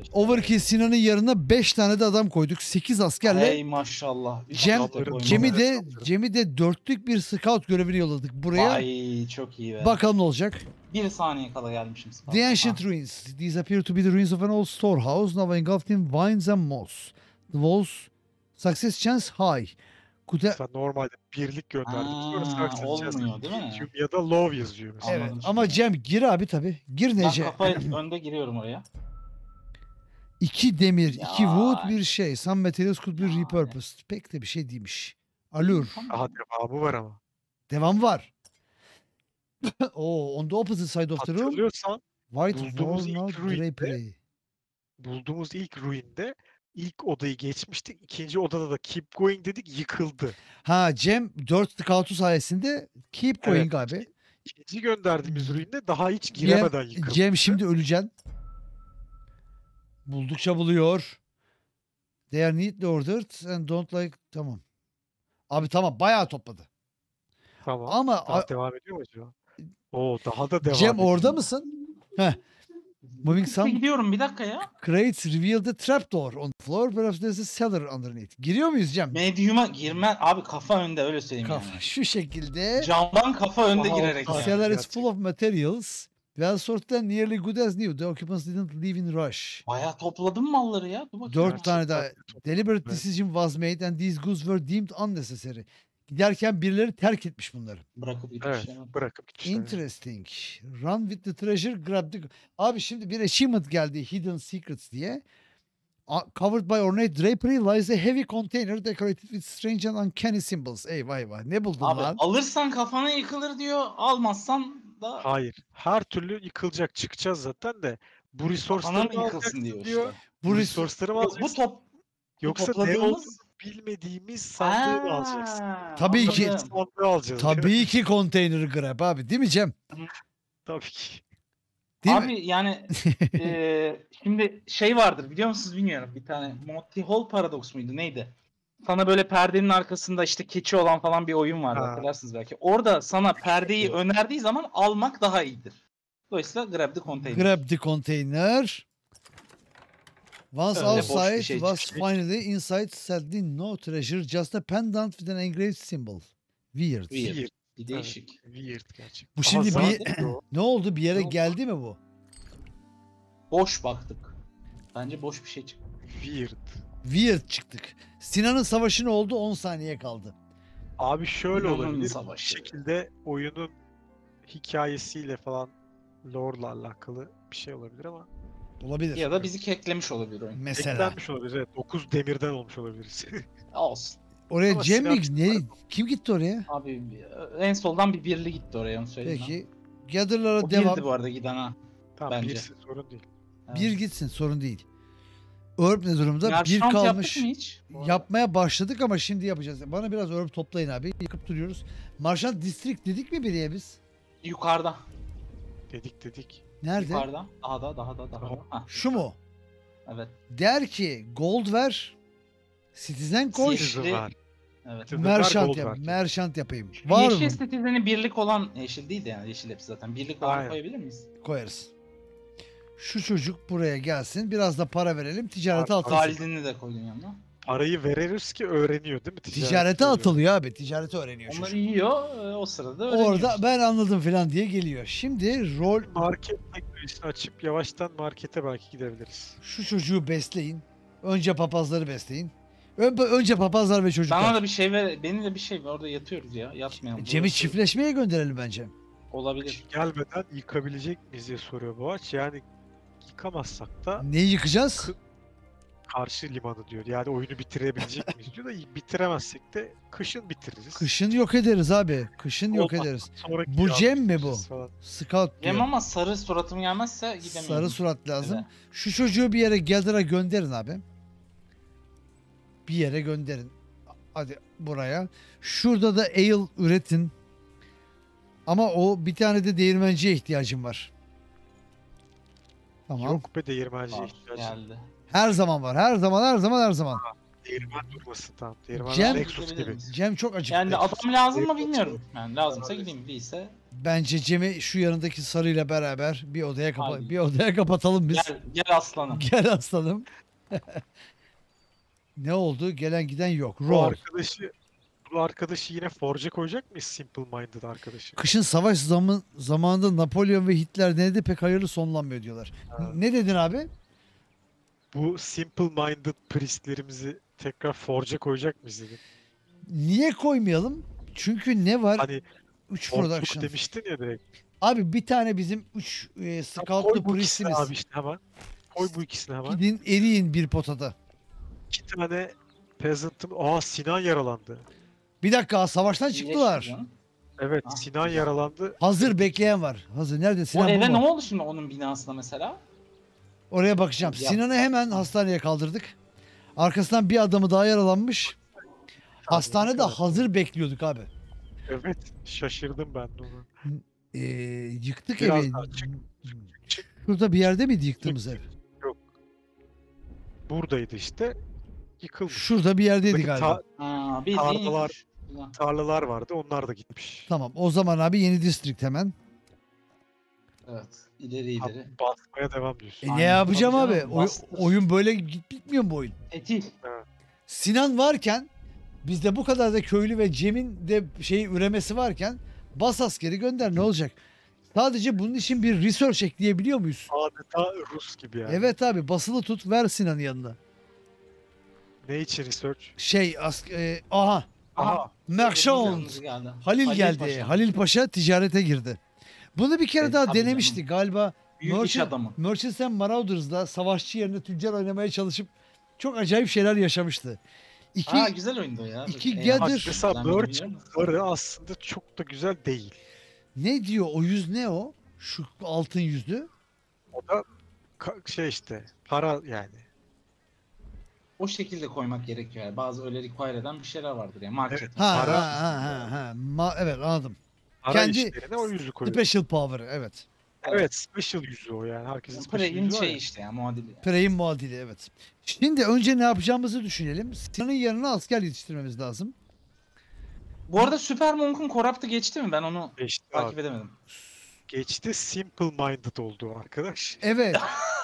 Overkill Sinan'ın yanına 5 tane de adam koyduk. 8 askerle. Hey maşallah. Cem'i de 4'lük bir scout görevini yolladık buraya. Ay çok iyi be. Bakalım ne olacak. 1 saniye kala gelmişim. The ancient ruins. These appear to be the ruins of an old storehouse now engulfed in vines and moss. The walls success chance high. Mesela normalde birlik gönderdik. Sonra olmuyor değil mi? Ya da low yazıyor mesela. Evet ama Cem gir abi tabi. Gir Ben Nece. kafayı önde giriyorum oraya. 2 demir, 2 Ya. wood, bir şey. Some materials could be repurposed. Pek de bir şey değilmiş. Allure. Daha devamı var ama. Devam var. On the opposite side of the room. Hatırlıyorsan White bulduğumuz walnut ilk ruinde- drapery. bulduğumuz ilk ruinde ilk odayı geçmiştik. İkinci odada da keep going dedik, yıkıldı. Ha Cem 4 scout'u sayesinde keep going abi. İkinci gönderdiğimiz ruinde daha hiç giremeden yıkıldı. Cem şimdi öleceksin. Buldukça buluyor. They are neatly ordered and don't like... Tamam. Abi tamam bayağı topladı. Tamam. Ama Daha devam ediyor mu acaba? Oo, daha da devam Cem ediyor. orada mısın? Heh. Moving some Gidiyorum bir dakika ya. crates reveal the trapdoor on the floor. Perhaps there's a cellar underneath. Giriyor muyuz Cem? Medium'a girmen abi kafa önde öyle söyleyeyim Kafa. Şu şekilde. Camdan kafa önde Aha, girerek. The yani. cellar is Gerçekten. full of materials. Well sorted and nearly good as new. The occupants didn't leave in rush. Bayağı topladım malları ya. Dur bakayım. 4 tane daha. Gerçekten. Deliberate Evet. decision was made and these goods were deemed unnecessary. Giderken birileri terk etmiş bunları. Bırakıp gitmiş. Evet, ya. bırakıp gitmişler. Interesting. Run with the treasure, grab the... Abi şimdi bir achievement geldi Hidden Secrets diye. Covered by ornate drapery lies a heavy container decorated with strange and uncanny symbols. Eyvah eyvah. Ne buldun Abi lan? alırsan kafana yıkılır diyor. Almazsan da Hayır. Her türlü yıkılacak, çıkacağız zaten de. Bu kafana resource'ları mı mı yıkılsın alacaksın diyor diyor. işte. Bu resource'ları mı Yok, bu alacaksın? top Yoksa ne topladığımız- olduğunu bilmediğimiz sandığı mı alacaksın? Tabii ki. anladım. Sandığı alacağız. Tabii ki container grab abi. Değil mi Cem? Tabii ki. Değil Abi mi? yani şimdi şey vardır biliyor musunuz bilmiyorum. Bir tane Monty Hall Paradox muydu neydi? Sana böyle perdenin arkasında işte keçi olan falan bir oyun vardı Ha. hatırlarsınız belki. Orada sana perdeyi önerdiği zaman almak daha iyidir. Dolayısıyla grab the container. Grab the container. Once Öyle boş bir outside şey was çıkacak. finally inside sadly no treasure just a pendant with an engraved symbol. Weird. Weird. Bir değişik. Weird gerçekten. Bu şimdi Aha, bir zaten o. ne oldu? Bir yere Ne oldu? geldi mi bu? Boş baktık. Bence boş bir şey çıktı. Weird. Weird çıktık. Sinan'ın savaşı ne oldu? 10 saniye kaldı. Abi şöyle İnanın olabilir. Bir savaşı. şekilde oyunun hikayesiyle falan lore'la alakalı bir şey olabilir ama Olabilir. Ya da bizi keklemiş olabilir oyun. Mesela. eklenmiş olabilir. Evet, 9 demirden olmuş olabiliriz. Olsun. Oraya Ama Cem mi? Sinan Ne? çıkar. Kim gitti oraya? Abi en soldan bir birli gitti oraya onu söyleyeyim. Peki. ben. Gather'lara O devam. birdi bu arada giden ha. Tamam, Bence. birisi sorun değil. Evet. Bir gitsin sorun değil. Örp ne durumda? Merchant Bir yaptık kalmış. mı hiç? Bu arada. Yapmaya başladık ama şimdi yapacağız. Bana biraz örp toplayın abi. Yıkıp duruyoruz. Marshall District dedik mi biriye biz? Yukarıda. Dedik. Nerede? Yukarıda. Daha da. Hah, Şu mu? evet. Der ki gold ver. Citizen koy. Yeşil. Citizen var. Evet. Citizen var, Merchant gold yap. var. Merchant yapayım. Var Yeşil mı? estetiğinin birlik olan yeşil değil de yani yeşil hepsi zaten. Birlik olan Aynen. koyabilir miyiz? Koyarız. Şu çocuk buraya gelsin. Biraz da para verelim. Ticarete Abi, atılsın. Galidini de koydun yanına. Parayı veririz ki öğreniyor değil mi? Ticarete atılıyor abi. Ticarete öğreniyor Onları çocuk. yiyor. O sırada öğreniyor. Orada ben anladım falan diye geliyor. Şimdi rol Market teknolojisini açıp yavaştan markete belki gidebiliriz. şu çocuğu besleyin. Önce papazları besleyin. Önce papazlar ve çocuklar. Bana da bir şey ver. Benim de bir şey var. Orada yatıyoruz ya. Yatmayalım. Cem'i Burası çiftleşmeye gönderelim bence. Olabilir. Gelmeden yıkabilecek miyiz diye soruyor Boğaç. Yani yıkamazsak da Neyi yıkacağız? karşı limanı diyor. Yani oyunu bitirebilecek miyiz diyor da bitiremezsek de kışın bitiririz. Kışın yok ederiz abi. Kışın yok Olmaz. ederiz. Sonraki Bu yaz Cem mi bitiririz bu? falan. Scout Cem diyor. ama sarı suratım gelmezse gidemiyorum. Sarı surat lazım. Evet. Şu çocuğu bir yere Gather'a gönderin abi. Bir yere gönderin. Hadi buraya. Şurada da ale üretin. Ama o bir tane de değirmenciye ihtiyacım var. Tamam. Yok be değirmenciye Var, ihtiyacı. geldi. Her zaman var. Her zaman. Değirmen durmasın tamam. Değirmen Cem- Nexus gibi. Gidebiliriz. Cem çok acıktı. Yani adam lazım mı Nexus bilmiyorum. Yani lazımsa gideyim değilse. Bence Cem'i şu yanındaki sarıyla beraber Haydi. bir odaya kapatalım biz. Gel aslanım. Gel aslanım. Ne oldu? Gelen giden yok. Bu Roll. arkadaşı yine Forge'a koyacak mıyız Simple Minded arkadaşı? Kışın savaş zamanında Napolyon ve Hitler denedi pek hayırlı sonlanmıyor diyorlar. Ha. Ne dedin abi? Bu Simple Minded priestlerimizi tekrar Forge'a koyacak mıyız dedim. Niye koymayalım? Çünkü ne var? Hani 3 Forge'luk production. demiştin ya direkt. Abi bir tane bizim 3 Koy scoutlu bu ikisini priestimiz. abi işte hemen. Koy bu ikisini hemen. Gidin eriyin bir potada. 2 tane peasant'ım. Aa, Sinan yaralandı. Bir dakika savaştan çıktılar. İyileşti canım. Evet, Ah, Sinan güzel. yaralandı. Hazır bekleyen var. Hazır. Nerede O Sinan? eve bu ne mu? oldu şimdi onun binasına mesela? Oraya bakacağım. Ya- Sinan'ı hemen hastaneye kaldırdık. Arkasından bir adamı daha yaralanmış. Hastanede kadar. hazır bekliyorduk abi. Evet, şaşırdım ben de onu. Yıktık Biraz evi. daha çık. Şurada bir yerde miydi yıktığımız ev? Yok. Buradaydı işte. Yıkılmış. Şurada bir yerdeydi Buradaki galiba. Ha, bildiğin Tarlalar- yıkmış. Ulan. tarlalar vardı, onlar da gitmiş. Tamam. O zaman abi yeni district hemen. Evet. İleri. Basmaya devam diyorsun. Ne Aynen, yapacağım tabii abi? canım, bastır. Oyun böyle bitmiyor mu bu oyun? Etil. Sinan varken bizde bu kadar da köylü ve Cem'in de üremesi varken bas askeri gönder ne olacak? Sadece bunun için bir research ekleyebiliyor muyuz? Adeta Rus gibi yani. Evet abi basılı tut ver Sinan'ın yanına. Ne için research? Aha Aha. Merchant. Kırmızı geldi. Halil geldi. Paşa. Halil Paşa ticarete girdi. Bunu bir kere Evet, daha tabii denemiştik galiba. Büyük iş adamı. Merchants and Marauders'da savaşçı yerine tüccar oynamaya çalışıp çok acayip şeyler yaşamıştı. Ha, güzel oyundu ya. iki Bak, gather- Bak ben mesela bilmiyorum. Merchant'ları aslında çok da güzel değil. Ne diyor o yüz ne o? Şu altın yüzlü. O da şey işte para yani. O şekilde koymak gerekiyor. Yani. Bazı öyle require eden bir şeyler vardır ya. Market. Evet. Ha Para- ha. Evet anladım. Para Kendi işlerine o yüzü koyuyor. Special power evet. Evet, special yüzü o yani. Herkesin special Prey'in yüzü var şey ya. işte ya muadili. Prey'in muadili evet. Şimdi önce ne yapacağımızı düşünelim. Sinan'ın yanına asker yetiştirmemiz lazım. Bu arada Super Monk'un Corrupt'ı geçti mi? Ben onu Geçti takip abi. edemedim. Geçti, simple minded oldu arkadaş. Evet.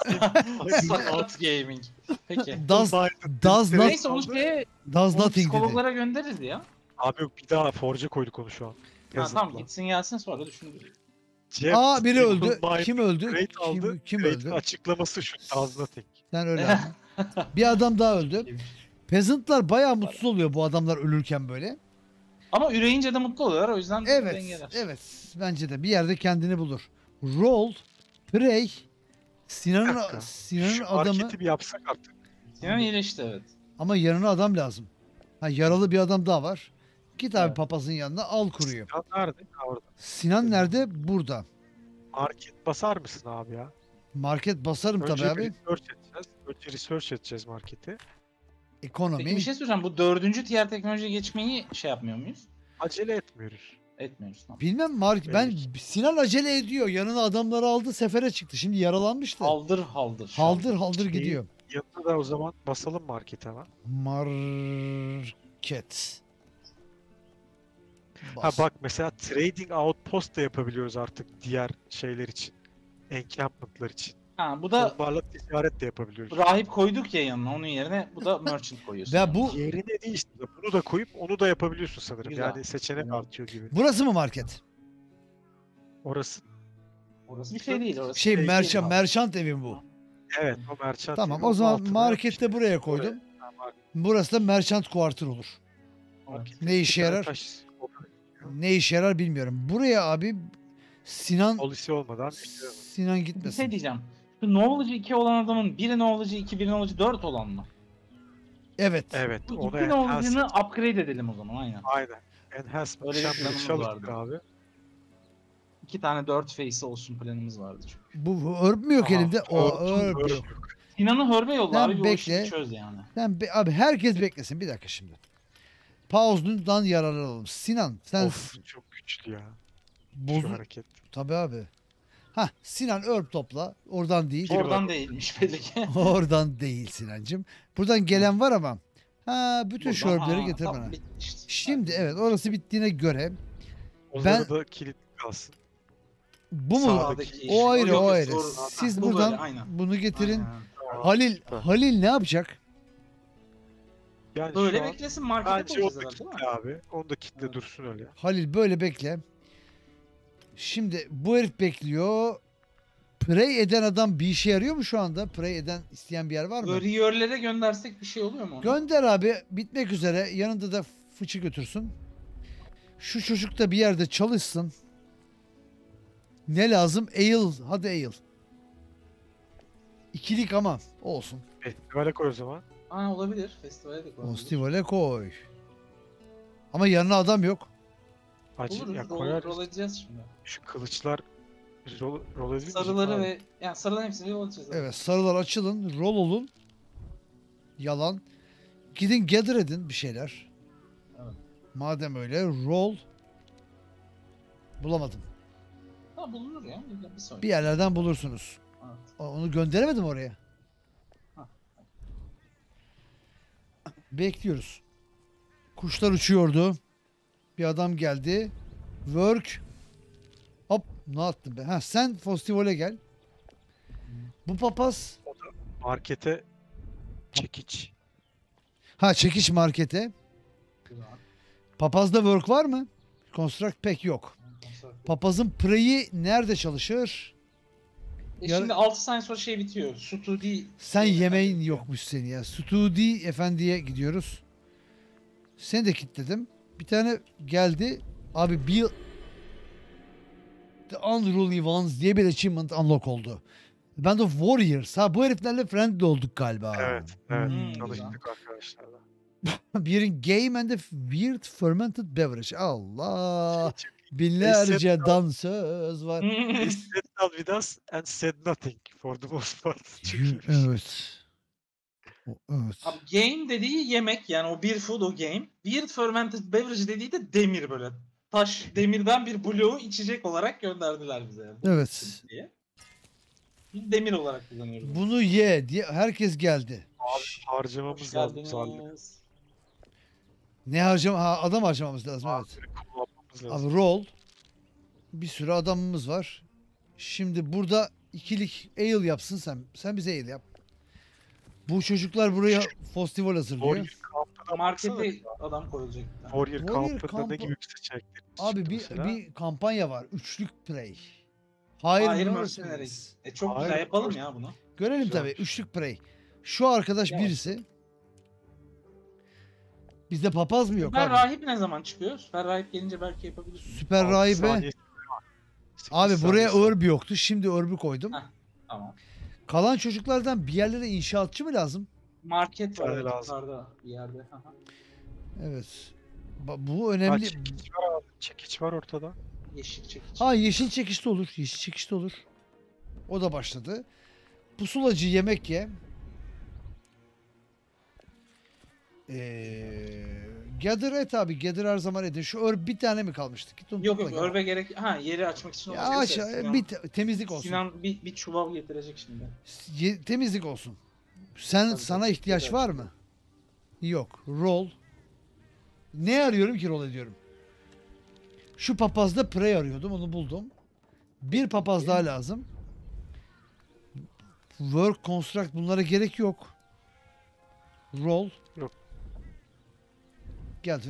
Sakat gaming. Peki. Does not Neyse onu şeye does onu nothing dedi. psikologlara göndeririz ya. Abi yok, bir daha Forge'a koyduk onu şu an. Ha, Peasant'la. tamam gitsin gelsin sonra düşünürüz. Cem, Aa biri simple öldü. minded Kim öldü? great aldı. Kim Great öldü? açıklaması şu. Does nothing. Sen öyle aldın. Bir adam daha öldü. Peasantlar bayağı mutsuz oluyor bu adamlar ölürken böyle. Ama üreyince de mutlu oluyorlar o yüzden Evet. dengeler. Evet. Bence de bir yerde kendini bulur. Roll, Prey, Bir Sinan'ın dakika. Sinan'ın Şu adamı hareketi bir yapsak artık. Sinan iyileşti evet. ama yanına adam lazım. Ha yaralı bir adam daha var. Git abi Evet. papazın yanına al kuruyu. Sinan nerede? Ha, orada. Sinan nerede? Burada. Market basar mısın abi ya? Market basarım Önce tabii bir abi. research edeceğiz. Önce research edeceğiz marketi. Ekonomi. Peki bir şey soracağım. Bu 4. tier teknolojiye geçmeyi şey yapmıyor muyuz? Acele etmiyoruz. Etmiyoruz tamam. Bilmem ben Sinan acele ediyor. Yanına adamları aldı sefere çıktı. Şimdi yaralanmıştı. Haldır haldır. şu Haldır anda. haldır Şeyi- gidiyor. Yanına da o zaman basalım markete hemen. Market. Ha Bas. bak mesela trading outpost da yapabiliyoruz artık diğer şeyler için. Encampment'lar için. Ha bu da Onlarla ticaret de yapabiliyoruz. rahip koyduk ya yanına onun yerine bu da merchant koyuyorsun. Ve bu Yerine değil işte. Bunu da koyup onu da yapabiliyorsun sanırım. Güzel. Yani seçenek Evet. artıyor gibi. burası mı market? Orası. Orası bir şey değil orası. Şey Şey, merchant evi bu. Evet, o merchant. Tamam evi. o Onun zaman altına markette buraya koydum. Ha, market- Burası da merchant quarter olur. markette Ne işe bir tane yarar? taş- Ne işe yarar bilmiyorum. Buraya abi Sinan Polisi olmadan bekliyorum. Sinan Bir şey gitmesin. diyeceğim. Şu knowledge 2 olan adamın biri knowledge 2 biri knowledge 4 olan mı? Evet. Evet, Bu onu iki knowledge'ını upgrade edelim o zaman aynen. Aynen. Enhancement Öyle bir Chamber'ı planımız çalıştık vardı. abi. 2 tane 4 face olsun planımız vardı çünkü. Bu herb mi yok Aha, elimde? O örtün, herb örtün. yok. Sinan'ı hörbe yolla Sen abi bu bekle. işi çöz yani. Abi herkes beklesin bir dakika şimdi. Pause'dan yararlanalım. Sinan sen Of, çok güçlü ya. Şu bozun. hareket. Tabii abi. Ha Sinan herb topla. Oradan değil. Gir Oradan bak. değilmiş belli ki. Oradan değil Sinancım. Buradan gelen var ama. Ha bütün şu Buradan- herbleri Aa, getir tamam, bana. bitti işte. Şimdi evet orası bittiğine göre Onları da kilit kalsın. Bu mu? Sağdaki O ayrı, Yok, o yok, ayrı. doğru. Siz Bu böyle, buradan aynen. bunu getirin. Aynen. Halil ne yapacak? Yani Böyle şu an beklesin, markete bence koyacağız onu da herhalde değil mi? kitle abi. Onu da kitle Evet. dursun öyle. Halil böyle bekle. Şimdi bu herif bekliyor. Prey eden adam bir işe yarıyor mu şu anda? Prey eden isteyen bir yer var mı? Warrior'lere göndersek bir şey oluyor mu ona? Gönder abi. Bitmek üzere. Yanında da fıçı götürsün. Şu çocuk da bir yerde çalışsın. Ne lazım? Ale. Hadi ale. İkilik ama olsun. Festivale koy o zaman. Aa, olabilir. Festivale de koyabilir. Festivale koy. Ama yanına adam yok. Acı Oluruz. ya Rol, koyar. rol edeceğiz şimdi. Şu kılıçlar rol edilmeyecek Sarıları abi. ve yani sarıların hepsini rol edeceğiz. Evet, sarılar açılın. Rol olun. Yalan. Gidin gather edin bir şeyler. Evet. Madem öyle rol. Bulamadım. Ha, bulunur ya. Bir sonraki. Bir yerlerden bulursunuz. Evet. Onu gönderemedim oraya. Ha. Bekliyoruz. Kuşlar uçuyordu. Bir adam geldi. Work. Hop, ne yaptın be? Ha, sen festivale gel. Bu papaz. Markete çekiç. Ha, çekiş markete. Güzel. Papazda work var mı? Construct pek yok. Papazın preyi nerede çalışır? Yar- Şimdi 6 saniye sonra şey bitiyor. Studi. Sen şey yemeğin bitiyor. yokmuş seni ya. Studi Efendi'ye gidiyoruz. Seni de kilitledim. Bir tane geldi. Abi bir The Unruly Ones diye bir achievement unlock oldu. Ben de Warriors. Ha, bu heriflerle friendly olduk galiba. Evet. Hmm, Tanıştık arkadaşlarla. Birin game and a weird fermented beverage. Allah. Şey, Binlerce dansöz var. They sat with us and said nothing for the most part. Çok iyiymiş. Evet. Evet. Abi game dediği yemek, yani o bir food o game. Weird fermented beverage dediği de demir böyle. Taş demirden bir bloğu içecek olarak gönderdiler bize. Yani. Evet. Diye. Biz demir olarak kullanıyoruz. Bunu ye diye herkes geldi. Abi Hoş harcamamız lazım zaten. geldiniz. Ne harcama? Ha, adam harcamamız lazım, evet. Abi kullanmamız lazım. Abi roll. Bir sürü adamımız var. Şimdi burada ikilik ale yapsın sen. Sen bize ale yap. Bu çocuklar buraya festival hazırlıyor. Warrior kampına baksana. Markete adam koyulacak. bir tane. Warrior Warrior kampında ne kampı- gibi bir seçenekler Abi çıktı bir mesela? bir kampanya var. Üçlük play. Hayır, Hayır Mercenaries. Mercenaries. Çok Hayır, güzel yapalım Mercenaries. ya bunu. Görelim Güzel. tabii. Üçlük play. Şu arkadaş Evet. birisi. Bizde papaz mı yok Süper abi? rahip ne zaman çıkıyor? Süper rahip gelince belki yapabiliriz. Süper Altı rahibe. saniyesi var. Abi 8 buraya saniyesi var. örb yoktu. Şimdi örbü koydum. Heh. Tamam. Kalan çocuklardan bir yerlere inşaatçı mı lazım? Market var tane evet, lazım. yukarıda bir yerde. Aha. Evet. Bu Ha, önemli. çekiç var abi. Çekiç var ortada. Yeşil çekiç. Ha, yeşil çekişte olur. Yeşil çekişte olur. O da başladı. Pusulacı yemek ye. Gather et abi. Gather her zaman edin. Şu örb bir tane mi kalmıştı? Git onu Yok topla yok gel. örbe gerek. Ha, yeri açmak için Ya olacak. aşağı Sinan, bir temizlik olsun. Sinan bir çuval getirecek şimdi. Temizlik olsun. Sen Tabii, sana tabii. ihtiyaç Güzel. var mı? Yok. Roll. Ne arıyorum ki rol ediyorum? Şu papazda prey arıyordum. Onu buldum. Bir papaz daha lazım. Work, construct bunlara gerek yok. Roll. Yok. Gather.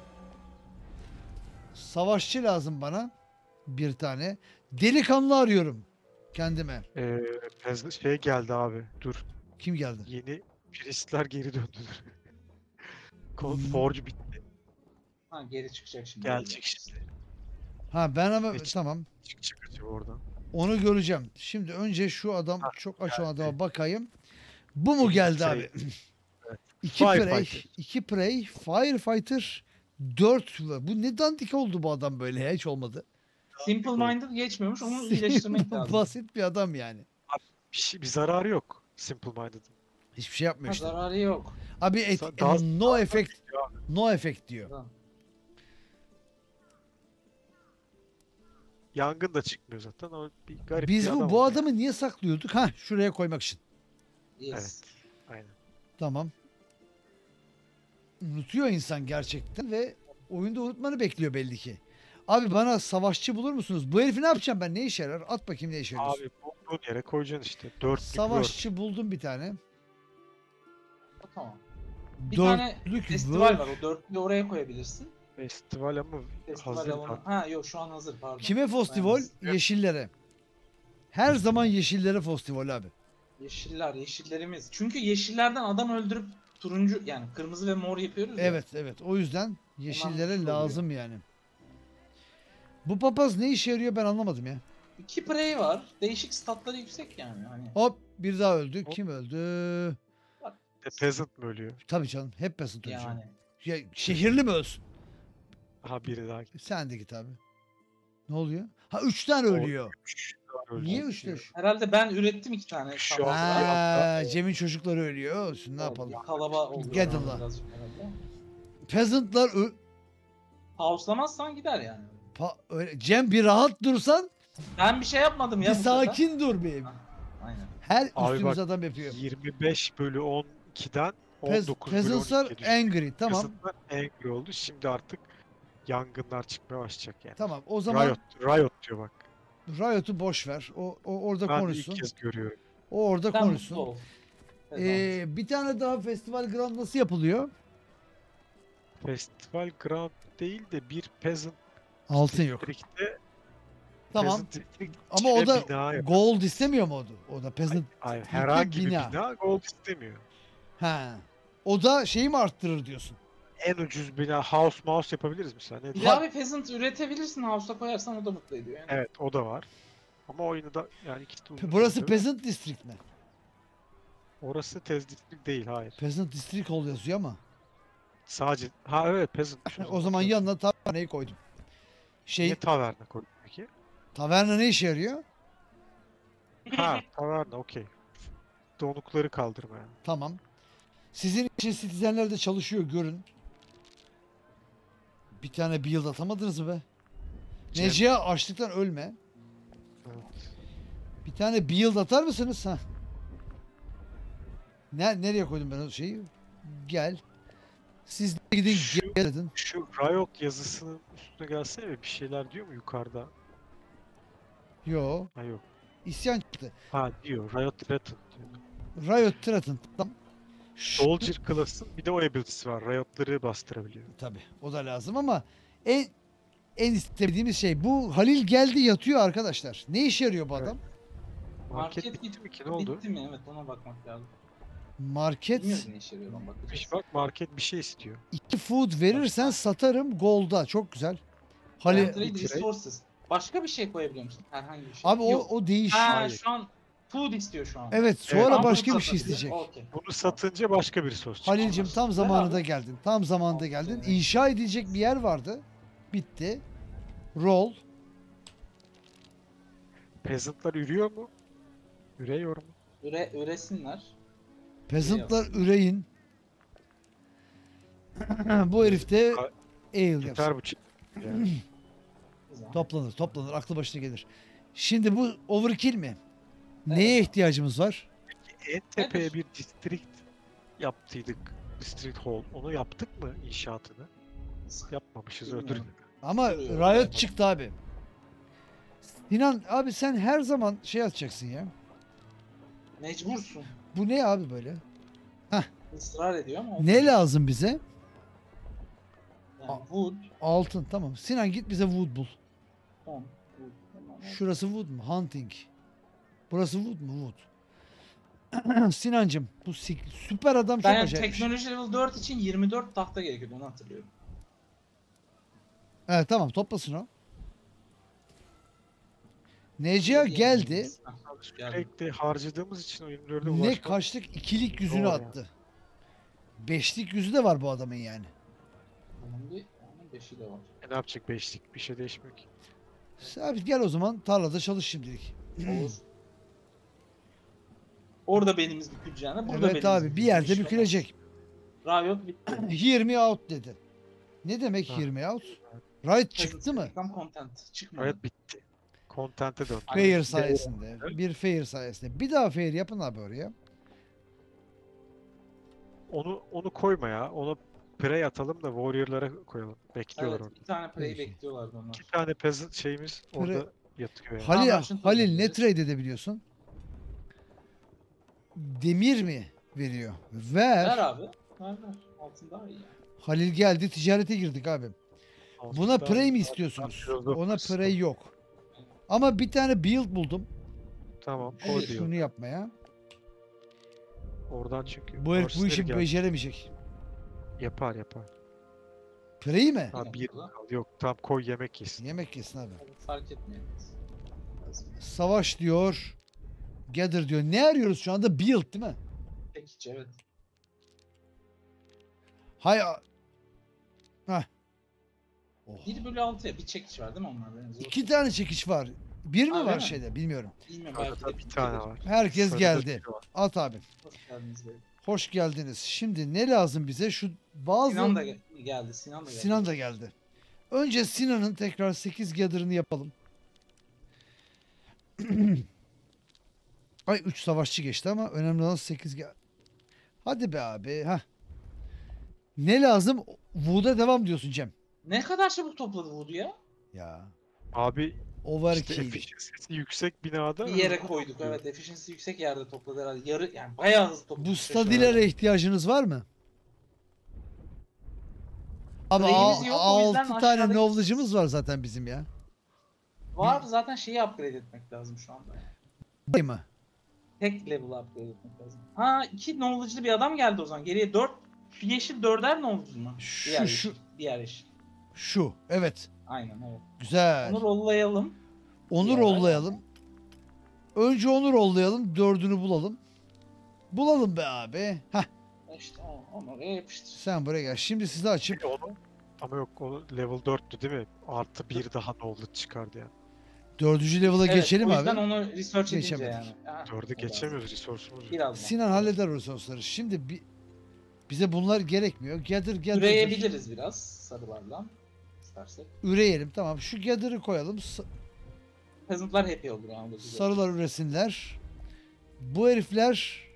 Savaşçı lazım bana. Bir tane. Delikanlı arıyorum. Kendime. Şey geldi abi. Dur. Kim geldi? Yeni priestler geri döndüler. Hmm. Forge bitti. Ha, geri çıkacak şimdi. Gelecek şimdi. Ha, ben ama Geç. tamam. Çıkacak oradan. Onu göreceğim. Şimdi önce şu adam, Ha, çok aç olan geldi. adama bakayım. Bu mu Yeni geldi şey. abi? Evet. 2 prey, Firefighter. 2 prey, firefighter, 4. Bu ne dandik oldu bu adam böyle ya, hiç olmadı. Simple Minded geçmiyormuş. Onu iyileştirmek lazım. Basit bir adam yani. Bir zararı yok. Simple Minded'ın. Hiçbir şey yapmıyor Ha, işte. zararı yok. Abi Daha- no effect, no effect diyor. Tamam. Yangın da çıkmıyor zaten ama bir garip Biz bir adam bu oldu adamı niye saklıyorduk? Ha, şuraya koymak için. Yes. Evet. Aynen. Tamam. Unutuyor insan gerçekten ve oyunda unutmanı bekliyor belli ki. Abi bana savaşçı bulur musunuz? Bu herifi ne yapacağım ben? Ne işe yarar? At bakayım ne işe yarıyorsun. Abi bulduğun yere koyacaksın işte. Dörtlük Savaşçı buldum bir tane. Tamam. Bir tane Dörtlük festival Word. var. O dörtlüğü oraya koyabilirsin. festival ama Festival hazır alanı. da. Ha yok şu an hazır pardon. Kime festival? Ben- Yeşillere. Her zaman yeşillere festival abi. Yeşiller, yeşillerimiz. Çünkü yeşillerden adam öldürüp turuncu yani kırmızı ve mor yapıyoruz ya. Evet evet. O yüzden yeşillere mutsuz oluyor. lazım yani. Bu papaz ne işe yarıyor ben anlamadım ya. İki prey var. Değişik statları yüksek yani. Hani Hop bir daha öldü. Hop. Kim öldü? Peasant mı ölüyor? Tabii canım. Hep peasant ölecek. yani. Ya, şehirli mi ölsün? Aha biri daha Sen de git abi. Ne oluyor? Ha 3 tane ölüyor. öldü. Niye 3'te? Herhalde ben ürettim iki tane. Şu tat. an- Ha, Cem'in çocukları ölüyor. Olsun ne Evet, yapalım? bir Kalaba oluyor. Gedal'la. birazcık herhalde. Peasantlar House'lamazsan gider yani. öyle. Cem bir rahat dursan Ben bir şey yapmadım ya bir bu sefer. sakin dur bir. Aynen. Her Abi üstümüz bak, adam yapıyor. 25 bölü 12'den 19 bölü Peasantlar 12'ye düştü. angry. Tamam. Peasantlar angry oldu. Şimdi artık yangınlar çıkmaya başlayacak yani. Tamam. O zaman Riot diyor bak. Riot'u boş ver. O orada Ben de konuşsun. ilk kez görüyorum. O orada Sen konuşsun. mutlu ol. Bir tane daha festival grand nasıl yapılıyor? Festival Ground değil de bir Peasant Altın yok. District'te Tamam. Peasant District Ama o içine da bina yap- gold istemiyor mu o da? O da peasant. Ay, herhangi bir bina. bina gold istemiyor. Ha. O da şeyi mi arttırır diyorsun? En ucuz bina house mouse yapabiliriz mesela. Ne Bir diyor? daha bir peasant üretebilirsin house'a koyarsan o da mutlu ediyor. Yani. Evet o da var. Ama oyunu da yani ikisi de uzun Burası sürüyor. peasant district mi? Orası Tez District değil hayır. Peasant district ol yazıyor ama. Sadece evet Peasant. O zaman yanına tavernayı koydum. Niye Şey taverna koydun peki? taverna ne işe yarıyor? Ha taverna okey. Donukları kaldırmaya. Tamam. Sizin için citizenler de çalışıyor görün. Bir tane build atamadınız mı be? Cem- Necia açlıktan ölme. Evet. Bir tane build atar mısınız? Ha. Nereye koydum ben o şeyi? Gel. Siz de gidin Şu- gelin. Şu Riot yazısının üstüne gelsene bir şeyler diyor mu yukarıda? Yo. Ha yok. İsyan çıktı. Ha diyor Riot Threatened diyor. Riot Threatened. Tamam. Soldier Class'ın bir de o ability'si var. Riot'ları bastırabiliyor. Tabii. O da lazım ama en istediğimiz şey bu. Halil geldi yatıyor arkadaşlar. Ne işe yarıyor bu Evet. adam? Market bitti mi ki ne oldu? Bitti mi? Evet ona bakmak lazım. Market Bilmiyorum ne işe yarıyor ona bakacağız. Bak market bir şey istiyor. 2 food verirsen satarım gold'a. Çok güzel. Halil Trade Trade. resources. Başka bir şey koyabiliyor musun? Herhangi bir şey. abi Yok. o değiş. Ha Hayır. şu an food istiyor şu an. Evet sonra Evet. başka Food bir şey satabiliyor. isteyecek. Okey. Bunu satınca başka bir sos çıkıyor. Halil'cim tam Ver zamanında abi. geldin. Tam zamanında geldin. Aferin. İnşa edilecek bir yer vardı. Bitti. Roll. Peasantlar ürüyor mu? Ürüyor mu? Üresinler. Peasantlar üreyin. Bu herif de Ha, ale yapsın. Yeter bu çık. Yani. Güzel. Toplanır. Aklı başına gelir. Şimdi bu overkill mi? Neye ihtiyacımız var? En tepeye bir district yaptıydık. District Hall. Onu yaptık mı inşaatını? Yapmamışız Bilmiyorum. öldürün. Ama Duruyor, Riot evet. çıktı abi. Sinan abi sen her zaman şey atacaksın ya. Mecbursun. Bu ne abi böyle? Israr ediyor ama. Ne lazım bize? Yani wood. Altın tamam. Sinan git bize wood bul. Tamam. Wood. Tamam. Şurası wood mu? Hunting. Burası wood mu? Wood. Sinancım bu süper adam çok Ben acayipmiş. teknoloji level 4 için 24 tahta gerekiyordu onu hatırlıyorum. Evet tamam toplasın o. Necia geldi. Hah, geldi. Sürekli harcadığımız için o 24'e Ne ulaşmak. kaçlık ikilik yüzünü Doğru attı. Beşlik yüzü de var bu adamın yani. Onun 5'i de var. Ne yapacak beşlik? Bir şey değişmiyor ki. Abi gel o zaman tarlada çalış şimdilik. Olur. Orada belimiz büküleceğine burada Evet belimiz abi bir bükülecek. yerde İş bükülecek. olmaz. Riot bitti. Hear me out dedi. Ne demek Ha. hear me out? Right çıktı mı? Tam content çıkmadı. Evet bitti. Content'e döndü. Aynen. Fair Bir de- sayesinde. Bir fair sayesinde. Bir daha fair yapın abi oraya. Onu koyma ya. Ona Prey atalım da Warrior'lara koyalım. Bekliyorlar Evet, orada. bir tane play Peki. bekliyorlardı onlar. 2 tane peasant şeyimiz orada yatıyor yani. Halil, Tamam, şunu Halil ne yapabiliriz. trade edebiliyorsun? Demir mi veriyor? Ver. Ver abi. Ver. Altın daha iyi yani. Halil geldi, ticarete girdik abi. Buna Altından- prey mi istiyorsunuz? Filozof Ona kısmı. prey yok. Ama bir tane build buldum. Tamam Evet, koy diyor. Şunu yapmaya. Oradan çünkü. Bu herif bu Mercenary işi geldi. beceremeyecek. Yapar. Prey mi? Ha, bir Burada. kaldı. Yok tam koy yemek yesin. Yemek yesin abi. Fark etmiyor. Savaş diyor. Gather diyor. Ne arıyoruz şu anda? Build değil mi? Çekici, evet. Hay. Heh. Oh. 1/6'ya bir çekiç var değil mi onlarda? Yani 2 tane çekiç var. Bir mi Ha, öyle var mi? şeyde? Bilmiyorum. Bilmiyorum belki Arada de bir tane var. Herkes Sarıda geldi. biri var. At abi. Hoş geldiniz beyler. Hoş geldiniz. Şimdi ne lazım bize? Şu bazı Sinan da geldi. Sinan da geldi. Önce Sinan'ın tekrar 8 gather'ını yapalım. Ay 3 savaşçı geçti ama önemli olan 8 Hadi be abi. Heh. Ne lazım? Wood'a devam diyorsun Cem. Ne kadar çabuk topladı Voodoo ya? Ya. Abi işte Overkill. efficiency'si yüksek binada Bir yere hızlı koyduk, topluyor. evet. Efficiency yüksek yerde topladı herhalde. Yarı yani bayağı hızlı topladı. Bu stadilere ihtiyacınız var mı? Ama Preyimiz yok, o yüzden 6 tane aşağıdaki- knowledge'ımız var zaten bizim ya. Var zaten şeyi upgrade etmek lazım şu anda. Yani. Değil mi? Tek level upgrade etmek lazım. Ha 2 knowledge'lı bir adam geldi o zaman. Geriye 4 şu yeşil 4'er knowledge mı? Şu, Diğer şu. yeşil. Diğer yeşil. Şu. Evet. Aynen evet. Güzel. Onu rollayalım. Onu Ya, rollayalım. Önce onu rollayalım. 4'ünü bulalım. Bulalım be abi. Heh. İşte onu oraya yapıştır. Sen buraya gel. Şimdi sizi açıp Onu ama yok o level 4'tü değil mi? Artı bir daha knowledge çıkardı yani. 4. level'a Evet, geçelim o yüzden abi. onu research edince Geçemedik. yani. Ha, 4'e o geçemiyoruz resource'umuz yok. Biraz Sinan halleder o resource'ları. Şimdi bize bunlar gerekmiyor. Gather. Üreyebiliriz biraz sarılarla. İstersek. Üreyelim. Tamam. Şu gather'ı koyalım. Peasantlar happy olur yani. Güzel. Sarılar üresinler. Bu herifler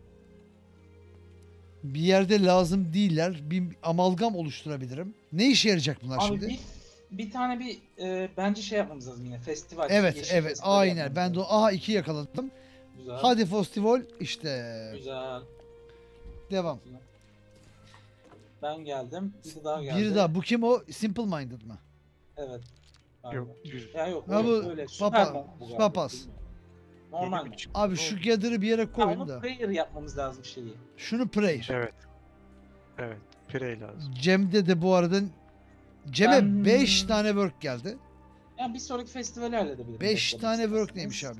bir yerde lazım değiller. Bir amalgam oluşturabilirim. Ne işe yarayacak bunlar Abi şimdi? bir tane bence şey yapmamız lazım yine. Festival. Evet, yeşil evet. festival Aynen. yapmamız Ben de lazım. aha 2 yakaladım. Güzel. Hadi festival işte. Güzel. Devam. Ben geldim. Biri daha geldi. Bir daha. Bu kim o? Simple Minded mı? Evet. Yok Galiba. 100. Ya yok. Ha, bu öyle. Süper papa- mi bu galiba, papas. bilmiyorum. Normal mi? Abi şu gather'ı bir yere Ha, koyun onu da. prayer yapmamız lazım şeyi. Şunu prayer. Evet. Evet. Prey lazım. Cem'de de bu arada Cem'e Ben- 5 tane work geldi. Yani bir sonraki festivali halledebiliriz. 5 Beklemek tane work isterseniz. neymiş abi?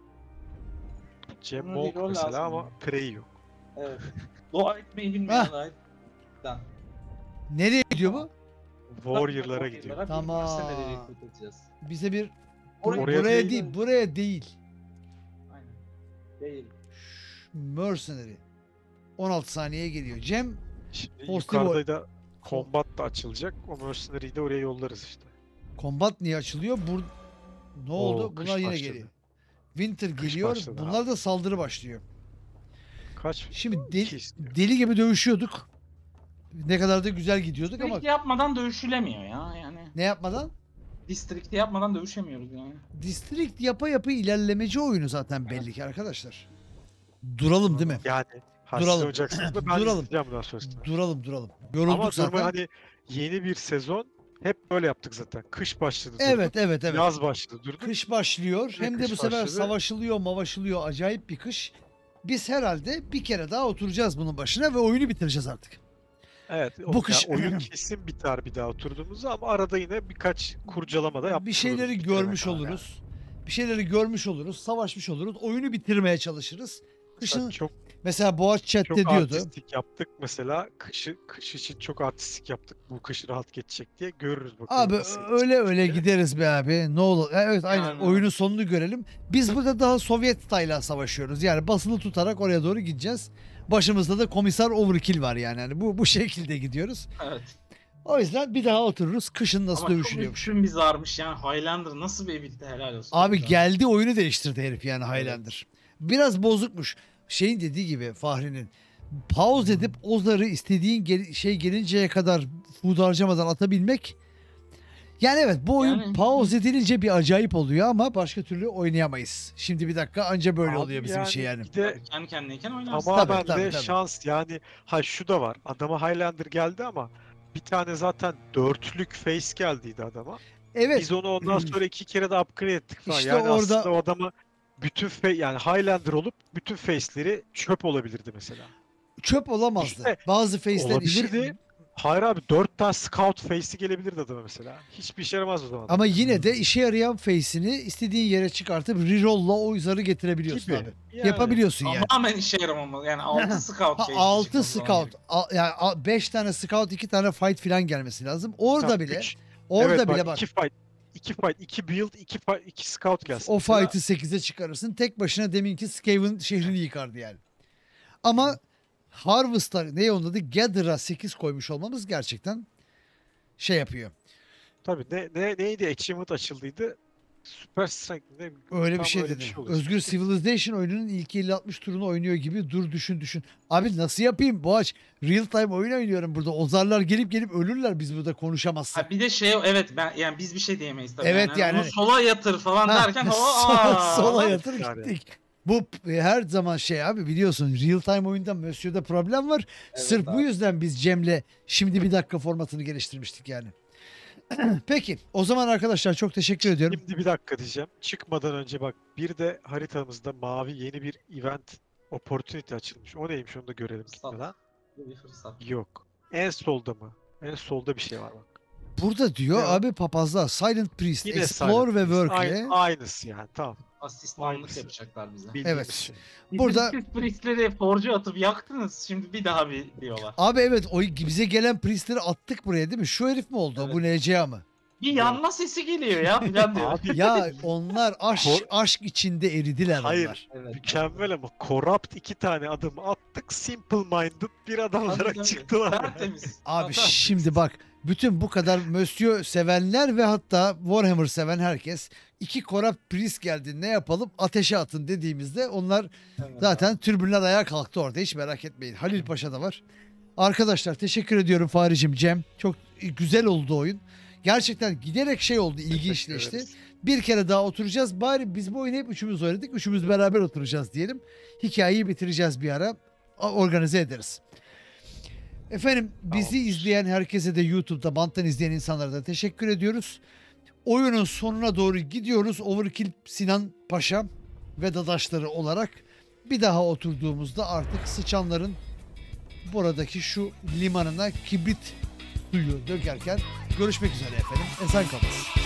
Cem Buna Monk bir rol mesela lazım ama yani. Prey yok. Evet. Dua etmeyi bilmeyenler. Nereye gidiyor bu? Warrior'lara gidiyor. Tamam. Edeceğiz. Bize bir Oraya Oraya buraya değil. değil, buraya değil. Aynen. Değil. Mercenary. 16 saniyeye geliyor. Cem Şimdi Festival. yukarıda da combat da açılacak. O mercenary'yi de oraya yollarız işte. combat niye açılıyor? Ne oldu? Oo, kış Bunlar yine başladı. geliyor. Winter Kış geliyor. başladı Bunlar abi. da saldırı başlıyor. Kaç? Şimdi İki istiyor. deli gibi dövüşüyorduk. Ne kadar da güzel gidiyorduk ama District yapmadan dövüşülemiyor ya yani. ne yapmadan? District'i yapmadan dövüşemiyoruz yani. District yapa yapa ilerlemeci oyunu zaten belli ki arkadaşlar. Duralım değil mi? Yani Duralım. olacaksınız da ben Duralım. izleyeceğim daha sonrasında. Duralım. Yorulduk Ama zaten. durma hani yeni bir sezon hep böyle yaptık zaten. Kış başladı durduk. Evet. Yaz başladı durduk. Kış başlıyor. Ve Hem de kış bu sefer başladı. savaşılıyor, mavaşılıyor. Acayip bir kış. Biz herhalde bir kere daha oturacağız bunun başına ve oyunu bitireceğiz artık. Evet. Bu kış- oyun kesin biter bir daha oturduğumuzda ama arada yine birkaç kurcalama da yapmış Bir şeyleri oluruz, bitirene görmüş kadar oluruz. Bir şeyleri görmüş oluruz, savaşmış oluruz. Oyunu bitirmeye çalışırız. Yani. Kışın Çok mesela Boğaç chat'te çok diyordu. artistik yaptık mesela. Kış için çok artistik yaptık. Bu kış rahat geçecek diye görürüz bakalım. Abi nasıl öyle geçecek. gideriz be abi. Ne olur. Evet aynen. Yani. Oyunun sonunu görelim. Biz burada daha Sovyet style'a savaşıyoruz. Yani basılı tutarak oraya doğru gideceğiz. Başımızda da komiser overkill var yani. Yani bu şekilde gidiyoruz. Evet. O yüzden bir daha otururuz. Kışın nasıl Ama çok dövüşülüyormuş. hüküm biz ağırmış yani. Highlander nasıl bir ability, helal olsun. Abi Güzel. geldi oyunu değiştirdi herif yani Highlander. Biraz bozukmuş. Şeyin dediği gibi Fahri'nin. pause edip o zarı istediğin şey gelinceye kadar food harcamadan atabilmek. Yani evet, bu oyun Yani- pause edilince bir acayip oluyor ama başka türlü oynayamayız. Şimdi bir dakika, anca böyle Abi oluyor bizim şey yani. Bir de Kendi kendineyken oynarsın. tamamen Tabii, de tabii. şans yani. Ha şu da var. Adama Highlander geldi ama bir tane zaten dörtlük face geldiydi adama. Evet. Biz onu ondan sonra 2 kere de upgrade ettik falan. İşte Yani orada- aslında o adama bütün yani Highlander olup bütün face'leri çöp olabilirdi mesela. Çöp olamazdı. İşte Bazı face'ler olabilirdi. Hayır abi 4 tane scout face'i gelebilirdi adama mesela. Hiçbir işe yaramaz o zaman. ama yine de işe yarayan face'ini istediğin yere çıkartıp reroll'la o zarı getirebiliyorsun Gibi. abi. Yani. Yapabiliyorsun yani. Tamamen işe yaramamalı. Yani 6 scout şey 6 çıkması falan scout, gerekiyor. yani 5 tane scout, 2 tane fight filan gelmesi lazım. Orada Tam bile üç. orada Evet, bile bak. 2 fight, 2 build, 2 scout gelsin. O mesela. fight'ı 8'e çıkarırsın. Tek başına deminki Skaven şehrini yıkardı yani. Ama Harvest'a ne onun adı? Gather'a 8 koymuş olmamız gerçekten şey yapıyor. Tabii neydi achievement açıldıydı? Super Strength ne? Öyle Tam bir şey öyle dedi. oluyor. Özgür Civilization oyununun ilk 50-60 turunu oynuyor gibi, dur düşün. Abi nasıl yapayım Boğaç? Real time oyun oynuyorum burada. Ozarlar gelip ölürler biz burada konuşamazsak. Ha bir de şey evet ben yani biz bir şey diyemeyiz tabii. Evet yani Onu hani- sola yatır falan Ha, derken sola yatır yani. gittik. Bu her zaman şey abi, biliyorsun real time oyunda Monsieur'da problem var. Evet Sırf bu abi. yüzden biz Cem'le şimdi bir dakika formatını geliştirmiştik yani. Peki o zaman arkadaşlar çok teşekkür ediyorum. Şimdi bir dakika diyeceğim. Çıkmadan önce bak bir de haritamızda mavi yeni bir event opportunity açılmış. O neymiş onu da görelim Fırsat. gitmeden. Bir fırsat. Yok. En solda mı? En solda bir şey var bak. Burada diyor Ne o? abi papazlar Silent Priest, Yine Explore ve Silent Priest. Work'le Aynısı yani tamam. Asistanlık Aynısı. yapacaklar bize. Bildiğimiz Evet. şey. Burada- Siz priestleri forcu atıp yaktınız. Şimdi bir daha bir diyorlar. Abi evet, o bize gelen priestleri attık buraya değil mi? Şu herif mi oldu? Evet. Bu NCA mı? Bir yanma sesi geliyor ya falan diyor. Abi Ya onlar aşk içinde eridiler Hayır. onlar. Evet. mükemmel ama corrupt 2 tane adım attık. Simple minded bir adam Tabii, olarak tabii. çıktılar. Tertemiz. Abi Hata. şimdi bak, bütün bu kadar Monsieur sevenler ve hatta Warhammer seven herkes, 2 corrupt priest geldi ne yapalım, ateşe atın dediğimizde onlar Evet, zaten türbünler ayağa kalktı orada, hiç merak etmeyin. Halil Paşa da var. Arkadaşlar teşekkür ediyorum Faricim, Cem. Çok güzel oldu oyun. Gerçekten giderek şey oldu, ilginçleşti. ederiz. Bir kere daha oturacağız. Bari biz bu oyunu hep üçümüz oynadık. Üçümüz beraber oturacağız diyelim. Hikayeyi bitireceğiz bir ara. Organize ederiz. Efendim bizi Tamamdır. izleyen herkese de YouTube'da banttan izleyen insanlara da teşekkür ediyoruz. Oyunun sonuna doğru gidiyoruz. Overkill Sinan Paşa ve dadaşları olarak bir daha oturduğumuzda artık sıçanların buradaki şu limanına kibrit suyu dökerken görüşmek üzere efendim. Esen kalın.